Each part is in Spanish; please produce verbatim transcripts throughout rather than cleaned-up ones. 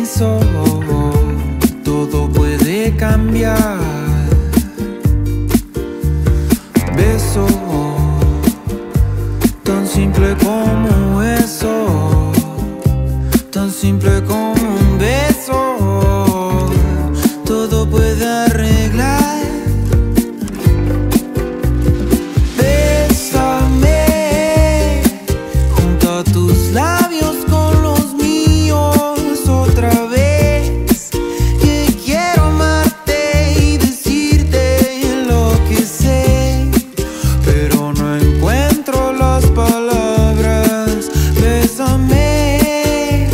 permiso, todo puede cambiar. Beso, tan simple como eso, tan simple como un beso, todo puede arreglar. Bésame, junto a tus labios con los míos otra vez, que quiero amarte y decirte lo que sé, pero no encuentro las palabras. Bésame,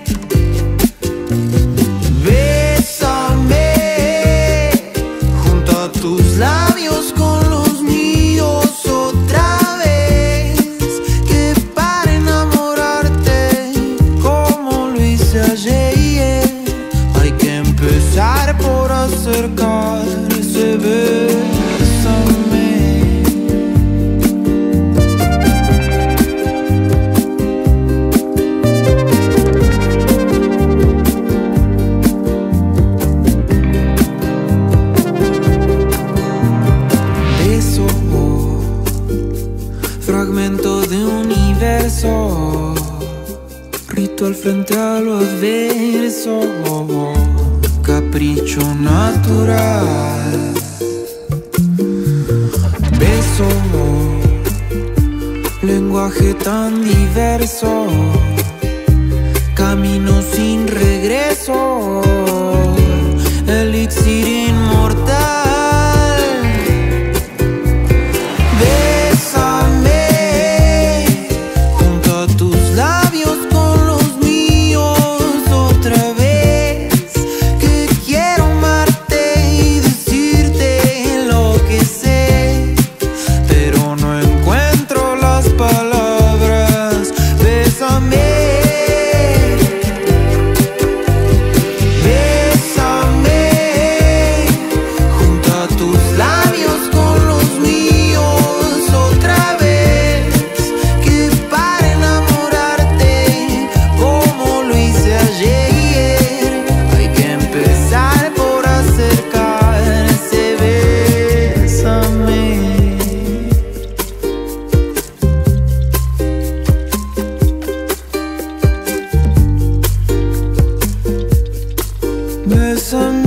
bésame, junto a tus labios con los míos otra vez, que para enamorarte como lo hice ayer, hay que empezar por acercarse. Bésame. Beso, fragmento de universo, ritual frente a lo adverso, capricho natural. Beso, lenguaje tan diverso, camino sin regreso, elixir inmortal. Bésame, junto a tus labios con los míos otra vez, que quiero amarte y decirte lo que sé, pero no encuentro las palabras. Bésame, bésame, junto a tus labios con los míos otra vez, que para enamorarte como lo hice ayer, hay que empezar por acercarse. Bésame. Bésame.